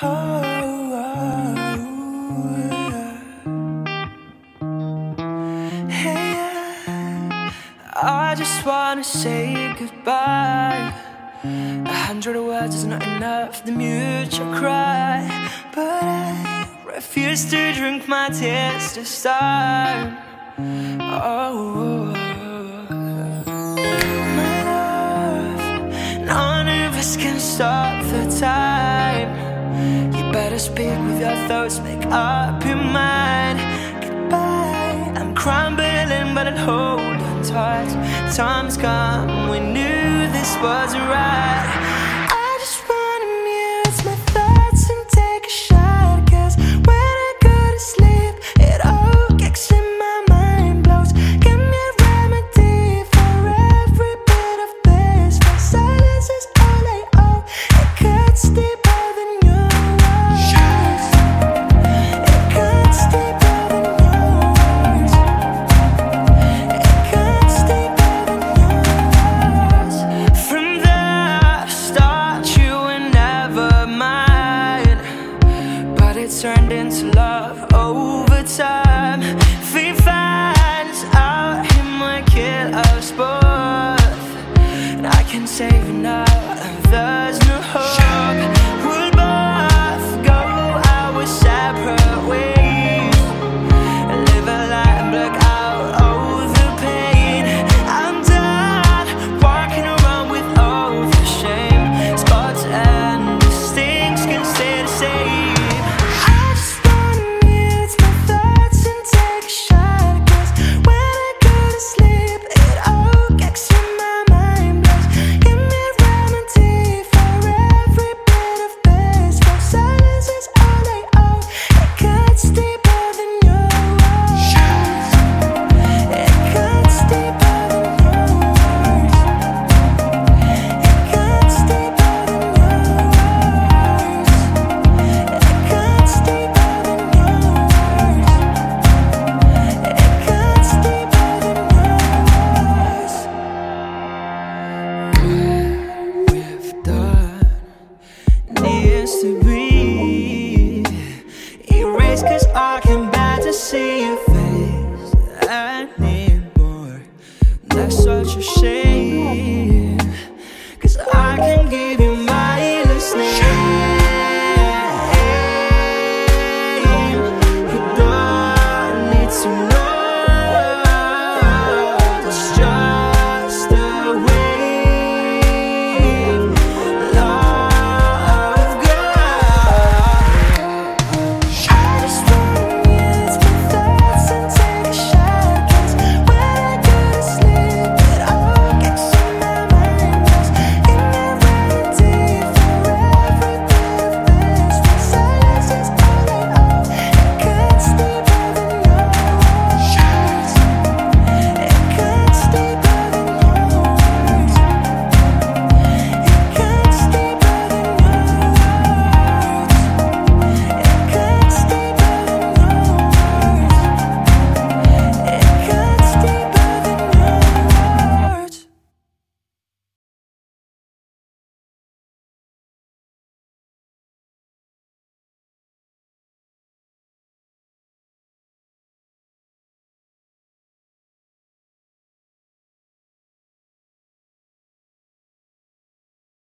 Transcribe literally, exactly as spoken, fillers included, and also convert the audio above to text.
I just wanna say goodbye. A hundred words is not enough, the mutual cry. But I refuse to drink my tears this time. Oh, my love, none of us can stop the time. You better speak with your thoughts, make up your mind. Goodbye, I'm crumbling but I'm holding tight. Time's come, we knew this wasn't right. I just wanna mute my thoughts and take a shot, 'cause when I go to sleep, it all kicks in my mind, blows. Give me a remedy for every bit of this, for silence is all I owe. It cuts deeper than yours. It cuts deeper than yours. It cuts deeper than yours. From the start you were never mine, but it turned into love over time. Fate finds out it might kill us both, and I can save it now, and there's no hope. We'll both go our separate ways, and live a life and block out all the pain. I'm done walking around with all the shame. Spots and mistakes can stay the same. I just wanna mute my thoughts and take a shot, 'cause when I go to sleep, it all kicks in my mind, blows. Give me a remedy for every bit of this, for silence is all I owe. It cuts deeper than yours. It cuts deeper than yours. It cuts deeper than yours. It cuts deeper than yours. It cuts deeper than yours. What we've done needs to be erased, 'cause I can bear to see